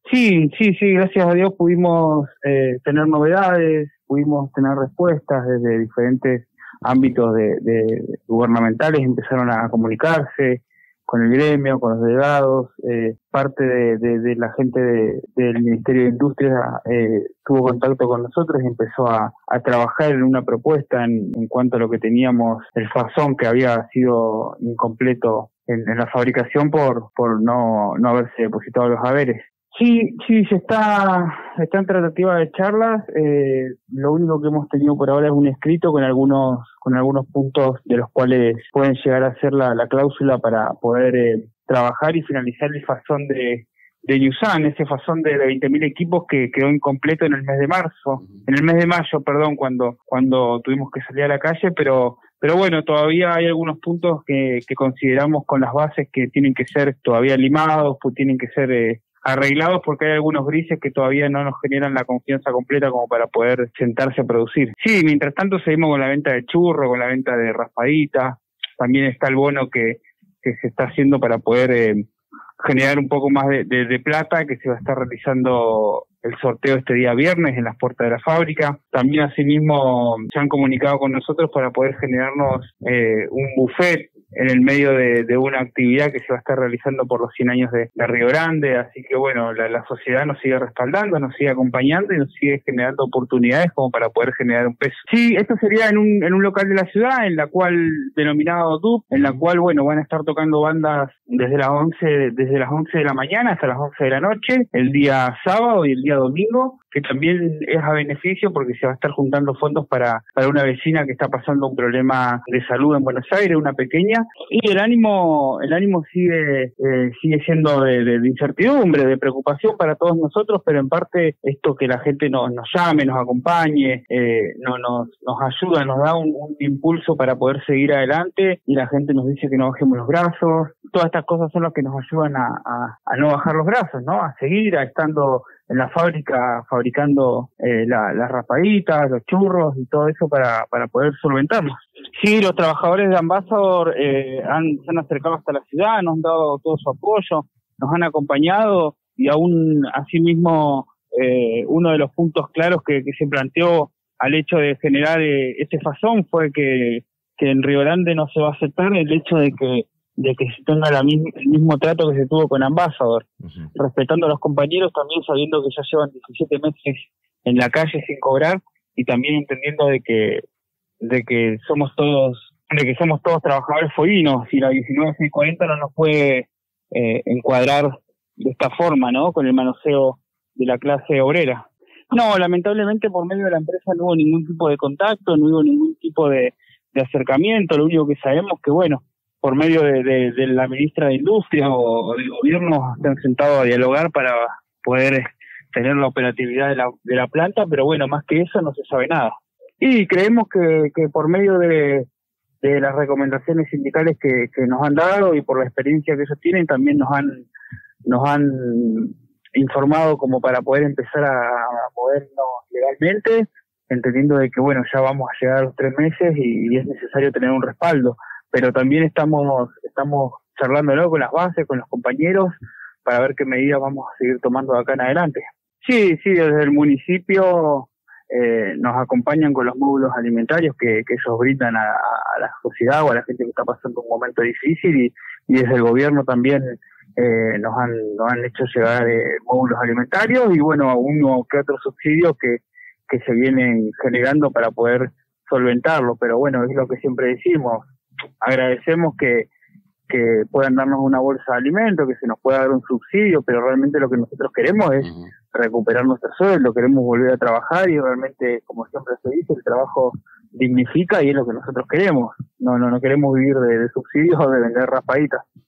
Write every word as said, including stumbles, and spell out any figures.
Sí, sí, sí, gracias a Dios pudimos eh, tener novedades, pudimos tener respuestas desde diferentes ámbitos de, de gubernamentales, empezaron a comunicarse con el gremio, con los delegados, eh, parte de, de, de la gente de, del Ministerio de Industria eh, tuvo contacto con nosotros y empezó a, a trabajar en una propuesta en, en cuanto a lo que teníamos, el fasón que había sido incompleto en, en la fabricación por, por no, no haberse depositado los haberes. Sí, sí, se está, está en tratativa de charlas. Eh, lo único que hemos tenido por ahora es un escrito con algunos, con algunos puntos de los cuales pueden llegar a ser la, la cláusula para poder eh, trabajar y finalizar el fasón de, de Yusan, ese fasón de, de veinte mil equipos que quedó incompleto en el mes de marzo, en el mes de mayo, perdón, cuando, cuando tuvimos que salir a la calle, pero Pero bueno, todavía hay algunos puntos que, que consideramos con las bases que tienen que ser todavía limados, pues tienen que ser eh, arreglados porque hay algunos grises que todavía no nos generan la confianza completa como para poder sentarse a producir. Sí, mientras tanto seguimos con la venta de churro, con la venta de raspadita, también está el bono que, que se está haciendo para poder eh, generar un poco más de, de, de plata, que se va a estar realizando el sorteo este día viernes en las puertas de la fábrica. También asimismo se han comunicado con nosotros para poder generarnos eh, un buffet en el medio de, de una actividad que se va a estar realizando por los cien años de, de Río Grande, así que bueno, la, la sociedad nos sigue respaldando, nos sigue acompañando y nos sigue generando oportunidades como para poder generar un peso. Sí, esto sería en un, en un local de la ciudad, en la cual, denominado D U P, en la cual, bueno, van a estar tocando bandas desde las once, desde las once de la mañana hasta las once de la noche, el día sábado y el día domingo, que también es a beneficio porque se va a estar juntando fondos para, para una vecina que está pasando un problema de salud en Buenos Aires, una pequeña, y el ánimo el ánimo sigue eh, sigue siendo de, de, de incertidumbre, de preocupación para todos nosotros, pero en parte esto que la gente nos, nos llame, nos acompañe, eh, no, nos, nos ayuda, nos da un, un impulso para poder seguir adelante, y la gente nos dice que no bajemos los brazos. Todas estas cosas son las que nos ayudan a, a, a no bajar los brazos, ¿no? A seguir, a estando en la fábrica fabricando eh, la, las raspaditas, los churros y todo eso para, para poder solventarlos. Sí, los trabajadores de Ambassador eh, han, se han acercado hasta la ciudad, nos han dado todo su apoyo, nos han acompañado, y aún asimismo eh, uno de los puntos claros que, que se planteó al hecho de generar eh, este fasón fue que, que en Río Grande no se va a aceptar el hecho de que de que se tenga la misma, el mismo trato que se tuvo con Ambassador, uh-huh. Respetando a los compañeros, también sabiendo que ya llevan diecisiete meses en la calle sin cobrar, y también entendiendo de que de que somos todos de que somos todos trabajadores fueguinos, y la diecinueve seiscientos cuarenta no nos puede eh, encuadrar de esta forma, ¿no? Con el manoseo de la clase obrera. No, lamentablemente por medio de la empresa no hubo ningún tipo de contacto, no hubo ningún tipo de, de acercamiento. Lo único que sabemos que, bueno, por medio de, de, de la ministra de Industria o, o del gobierno se han sentado a dialogar para poder tener la operatividad de la, de la planta, pero bueno, más que eso no se sabe nada. Y creemos que, que por medio de, de las recomendaciones sindicales que, que nos han dado y por la experiencia que ellos tienen, también nos han nos han informado como para poder empezar a, a movernos legalmente, entendiendo de que bueno, ya vamos a llegar a los tres meses y, y es necesario tener un respaldo. Pero también estamos estamos charlándolo con las bases, con los compañeros, para ver qué medidas vamos a seguir tomando de acá en adelante. Sí, sí, desde el municipio eh, nos acompañan con los módulos alimentarios que, que ellos brindan a, a la sociedad o a la gente que está pasando un momento difícil, y, y desde el gobierno también eh, nos han nos han hecho llegar eh, módulos alimentarios y bueno, uno que otro subsidio que, que se vienen generando para poder solventarlo. Pero bueno, es lo que siempre decimos. Agradecemos que, que puedan darnos una bolsa de alimentos, que se nos pueda dar un subsidio, pero realmente lo que nosotros queremos es uh-huh. recuperar nuestro sueldo, queremos volver a trabajar, y realmente, como siempre se dice, el trabajo dignifica y es lo que nosotros queremos. No no no queremos vivir de, de subsidios o de vender raspaditas.